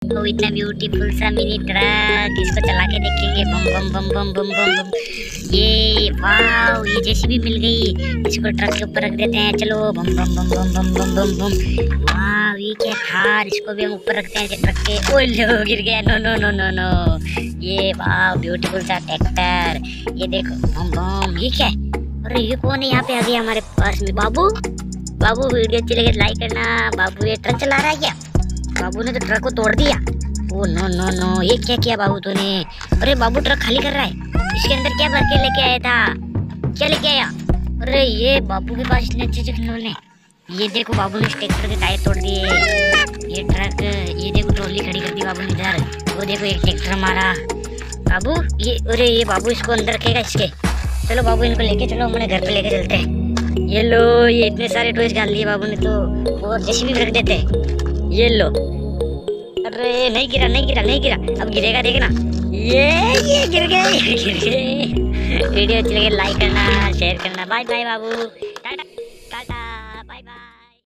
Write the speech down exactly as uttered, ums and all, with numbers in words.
तो इतना ब्यूटीफुल सा मिनी ट्रक, इसको चला के देखेंगे। बम बम बम बम बम बम बम। ये वाह, ये जेसीबी मिल गई, इसको ट्रक के ऊपर रख देते हैं। चलो बम बम बम बम बम बम बम बम। वाह, ये क्या थार, इसको भी हम ऊपर रखते हैं ट्रक के। ओए लो, गिर गया। No no no no no. ये वाह, ब्यूटीफुल सा ट्रैक्टर। ये देखो बम बम। ये क्या है? अरे ये कौन है यहाँ पे आ गया हमारे पास में? बाबू बाबू, वीडियो अच्छी लगे लाइक करना। बाबू ये ट्रक चला रहा है क्या? बाबू ने तो ट्रक को तोड़ दिया। ओ नो नो नो, ये क्या किया बाबू तूने? अरे बाबू ट्रक खाली कर रहा है। इसके अंदर क्या भर के लेके आया था? क्या लेके आया? अरे ये बाबू के पास इतने अच्छे अच्छे खिलौने। ये देखो बाबू ने ट्रैक्टर के टायर तोड़ दिए। ये ट्रक, ये देखो ट्रॉली खड़ी कर दी बाबू ने इधर। वो देखो एक ट्रैक्टर हमारा। बाबू ये, अरे ये बाबू इसको अंदर रखेगा इसके। चलो बाबू, इनको लेके चलो, हमारे घर पे लेके चलते हैं। ये लो, ये इतने सारे टॉयज डाल दिए बाबू ने तो। और जैसे भी रख देते। ये लो। अरे नहीं गिरा नहीं गिरा नहीं गिरा, अब गिरेगा देखना। ये ये गिर गए गिर गए। वीडियो अच्छी लगे लाइक करना, शेयर करना। बाय बाय बाबू, टाटा टाटा।